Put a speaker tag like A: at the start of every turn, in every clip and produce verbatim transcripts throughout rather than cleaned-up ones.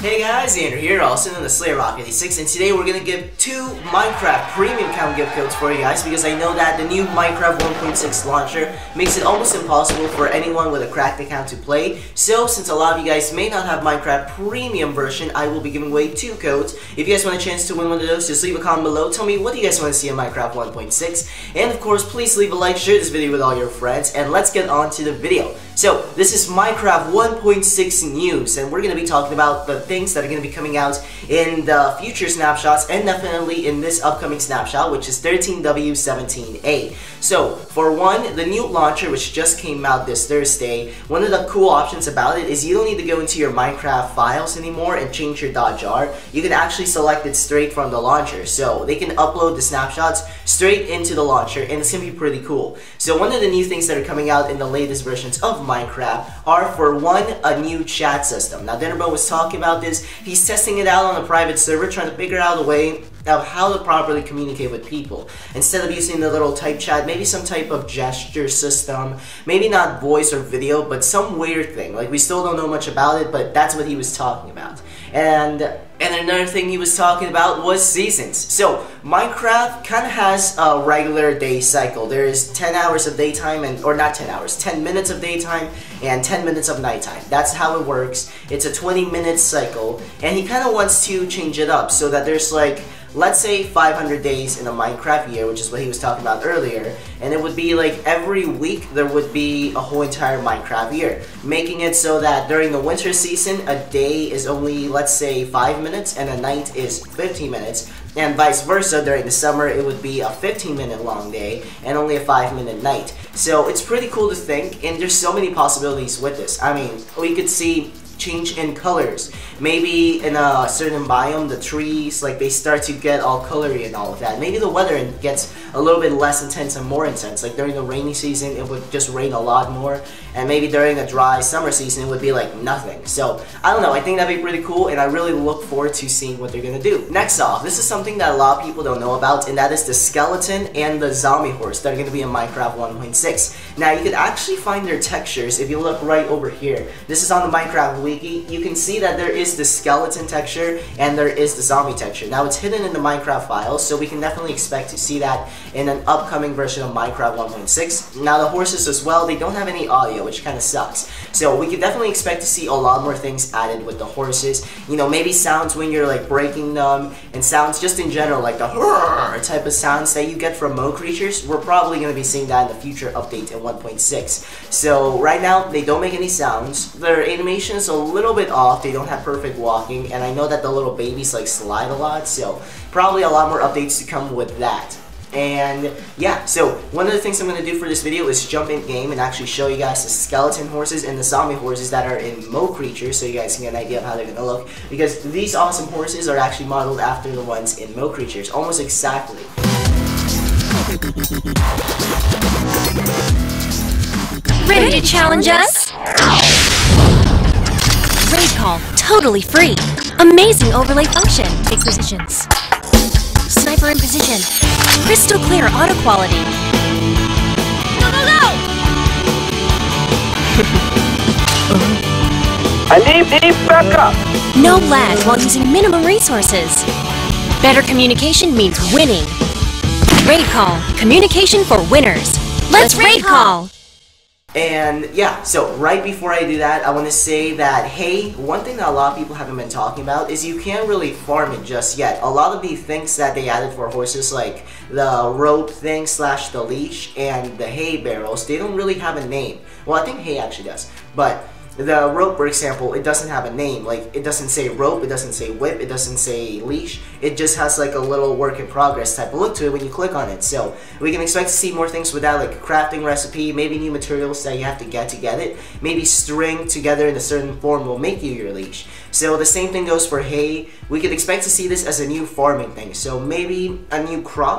A: Hey guys, Andrew here, also known as Slayer Rock eighty-six, and today we're gonna give two Minecraft premium account gift codes for you guys because I know that the new Minecraft one point six launcher makes it almost impossible for anyone with a cracked account to play. So since a lot of you guys may not have Minecraft premium version, I will be giving away two codes. If you guys want a chance to win one of those, just leave a comment below. Tell me what do you guys want to see in Minecraft one point six, and of course please leave a like, share this video with all your friends, and let's get on to the video. So this is Minecraft one point six news, and we're going to be talking about the things that are going to be coming out in the future snapshots and definitely in this upcoming snapshot, which is thirteen w seventeen a. So for one, the new launcher which just came out this Thursday, one of the cool options about it is you don't need to go into your Minecraft files anymore and change your .jar. You can actually select it straight from the launcher, so they can upload the snapshots straight into the launcher, and it's going to be pretty cool. So one of the new things that are coming out in the latest versions of Minecraft are, for one, a new chat system. Now DinnerBone was talking about this. He's testing it out on a private server, trying to figure out a way of how to properly communicate with people. Instead of using the little type chat, maybe some type of gesture system, maybe not voice or video, but some weird thing. Like, we still don't know much about it, but that's what he was talking about. And and another thing he was talking about was seasons. So Minecraft kind of has a regular day cycle. There is ten hours of daytime, and or not ten hours, ten minutes of daytime and ten minutes of nighttime. That's how it works. It's a twenty minute cycle, and he kind of wants to change it up so that there's, like, let's say five hundred days in a Minecraft year, which is what he was talking about earlier, and it would be like every week there would be a whole entire Minecraft year, making it so that during the winter season a day is only, let's say, five minutes and a night is fifteen minutes, and vice versa. During the summer it would be a fifteen minute long day and only a five minute night. So it's pretty cool to think, and there's so many possibilities with this. I mean, we could see change in colors. Maybe in a certain biome, the trees, like, they start to get all colory and all of that. Maybe the weather gets a little bit less intense and more intense. Like during the rainy season, it would just rain a lot more, and maybe during a dry summer season, it would be like nothing. So I don't know, I think that'd be pretty cool, and I really look forward to seeing what they're gonna do. Next off, this is something that a lot of people don't know about, and that is the skeleton and the zombie horse that are gonna be in Minecraft one point six. Now you can actually find their textures if you look right over here. This is on the Minecraft wiki. You can see that there is the skeleton texture and there is the zombie texture. Now it's hidden in the Minecraft files, so we can definitely expect to see that in an upcoming version of Minecraft one point six. Now the horses as well, they don't have any audio, which kind of sucks. So we can definitely expect to see a lot more things added with the horses. You know, maybe sounds when you're like breaking them, and sounds just in general, like the type of sounds that you get from Mo creatures. We're probably going to be seeing that in the future update in one point six. So right now they don't make any sounds. Their animation is a little bit off. They don't have perfect walking, and I know that the little babies like slide a lot, so probably a lot more updates to come with that. And yeah, so one of the things I'm going to do for this video is jump in game and actually show you guys the skeleton horses and the zombie horses that are in Mo creatures, so you guys can get an idea of how they're going to look, because these awesome horses are actually modeled after the ones in Mo creatures, almost exactly.
B: Ready to challenge us? Raid call, totally free. Amazing overlay function. Big positions. Sniper in position. Crystal clear auto quality. No, no, no!
C: I need, need backup.
B: No lag while using minimum resources. Better communication means winning. Raid call, communication for winners. Let's, Let's raid call.
A: And yeah, so right before I do that, I want to say that, hey, one thing that a lot of people haven't been talking about is you can't really farm it just yet. A lot of the things that they added for horses, like the rope thing slash the leash and the hay barrels, they don't really have a name. Well, I think hay actually does, but the rope, for example, it doesn't have a name. Like, it doesn't say rope, it doesn't say whip, it doesn't say leash. It just has like a little work in progress type of look to it when you click on it. So we can expect to see more things with that, like a crafting recipe, maybe new materials that you have to get to get it. Maybe string together in a certain form will make you your leash. So the same thing goes for hay. We could expect to see this as a new farming thing. So maybe a new crop,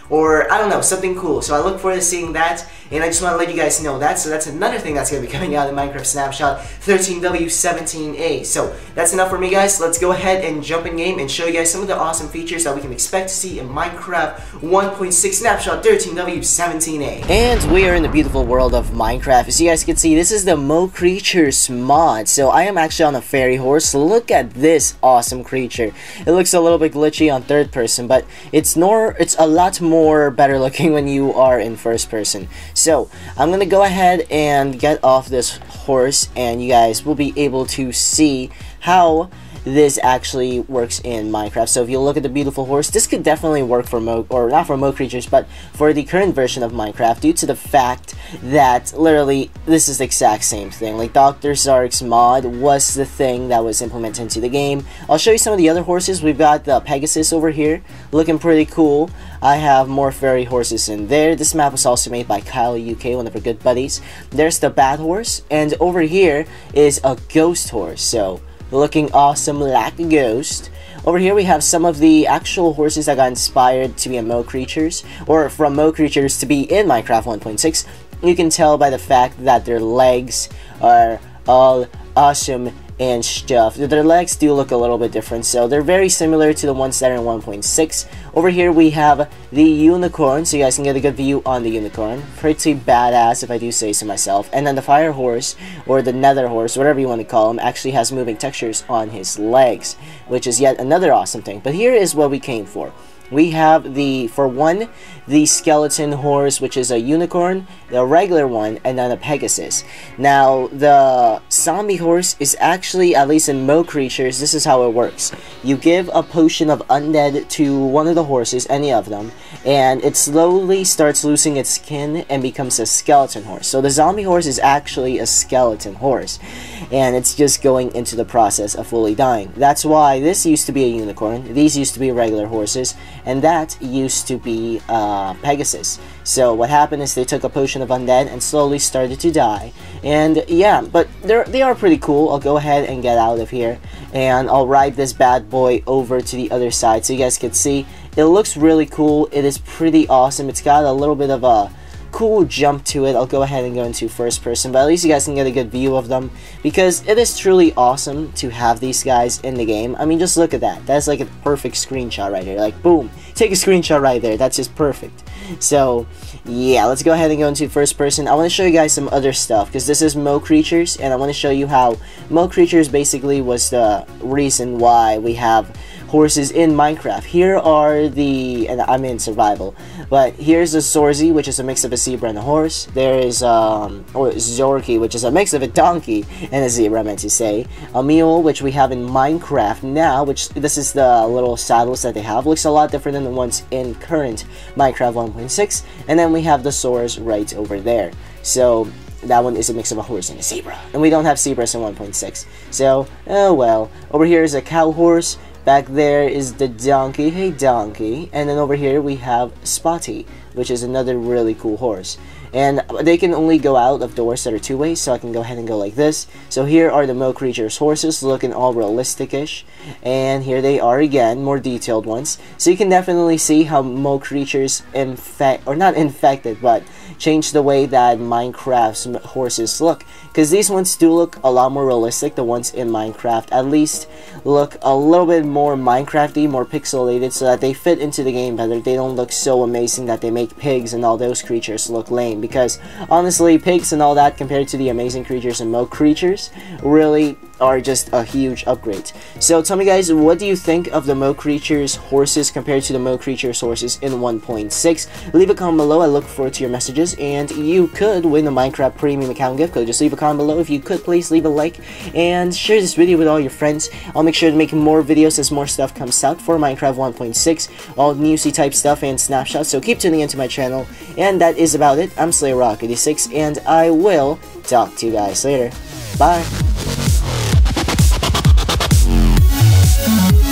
A: or I don't know, something cool. So I look forward to seeing that, and I just want to let you guys know that. So that's another thing that's going to be coming out in Minecraft Snapshot thirteen w seventeen a. So that's enough for me, guys. Let's go ahead and jump in game and show you guys some of the awesome features that we can expect to see in Minecraft one point six Snapshot thirteen w seventeen a. And we are in the beautiful world of Minecraft. As you guys can see, this is the Mo Creatures mod. So I am actually on a fairy horse. Look at this awesome creature. It looks a little bit glitchy on third person, but it's nor it's a lot more better looking when you are in first person. So I'm gonna go ahead and get off this horse, and you guys will be able to see how this actually works in Minecraft. So if you look at the beautiful horse, this could definitely work for Mo, or not for Mo Creatures, but for the current version of Minecraft, due to the fact that literally this is the exact same thing. Like Doctor Zark's mod was the thing that was implemented into the game. I'll show you some of the other horses. We've got the Pegasus over here, looking pretty cool. I have more fairy horses in there. This map was also made by Kyle U K, one of our good buddies. There's the Bat Horse, and over here is a Ghost Horse. So looking awesome like a ghost. Over here we have some of the actual horses that got inspired to be in Mo Creatures, or from Mo Creatures to be in Minecraft one point six. You can tell by the fact that their legs are all awesome and stuff. Their legs do look a little bit different, so they're very similar to the ones that are in one point six. Over here we have the unicorn, so you guys can get a good view on the unicorn. Pretty badass, if I do say so myself. And then the fire horse, or the nether horse, whatever you want to call him, actually has moving textures on his legs, which is yet another awesome thing. But here is what we came for. We have the, for one, the skeleton horse, which is a unicorn, the regular one, and then a Pegasus. Now, the zombie horse is actually, at least in Mo Creatures, this is how it works. You give a potion of undead to one of the horses, any of them, and it slowly starts losing its skin and becomes a skeleton horse. So the zombie horse is actually a skeleton horse, and it's just going into the process of fully dying. That's why this used to be a unicorn, these used to be regular horses, and that used to be uh, Pegasus. So what happened is they took a potion of undead and slowly started to die. And yeah, but they're, they are pretty cool. I'll go ahead and get out of here, and I'll ride this bad boy over to the other side so you guys can see. It looks really cool. It is pretty awesome. It's got a little bit of a cool jump to it. I'll go ahead and go into first person, but at least you guys can get a good view of them, because it is truly awesome to have these guys in the game. I mean, just look at that. That's like a perfect screenshot right here. Like, boom, take a screenshot right there. That's just perfect. So yeah, let's go ahead and go into first person. I want to show you guys some other stuff, because this is Mo Creatures, and I want to show you how Mo Creatures basically was the reason why we have horses in Minecraft. Here are the, and I'm in survival, but here's a Sorzy, which is a mix of a zebra and a horse. There is um or Zorky, which is a mix of a donkey and a zebra, I meant to say. A mule, which we have in Minecraft now, which this is the little saddles that they have. Looks a lot different than the ones in current Minecraft one point six. And then we have the Saurs right over there. So that one is a mix of a horse and a zebra, and we don't have zebras in one point six. So oh well. Over here is a cow horse. Back there is the donkey, hey donkey, and then over here we have Spotty, which is another really cool horse. And they can only go out of doors that are two ways, so I can go ahead and go like this. So here are the Mo Creatures horses, looking all realistic-ish, and here they are again, more detailed ones. So you can definitely see how Mo Creatures infect, or not infected, but change the way that Minecraft's horses look, because these ones do look a lot more realistic. The ones in Minecraft at least look a little bit more Minecrafty, more pixelated, so that they fit into the game better. They don't look so amazing that they make pigs and all those creatures look lame, because honestly, pigs and all that compared to the amazing creatures in Mo Creatures really are just a huge upgrade. So tell me guys, what do you think of the Mo Creatures horses compared to the Mo Creatures horses in one point six? Leave a comment below. I look forward to your messages, and you could win a Minecraft Premium account gift code. Just leave a comment below. If you could, please leave a like and share this video with all your friends. I'll make sure to make more videos as more stuff comes out for Minecraft one point six, all newsy type stuff and snapshots, so keep tuning into my channel. And that is about it. I'm Slayer Rock eighty-six, and I will talk to you guys later. Bye!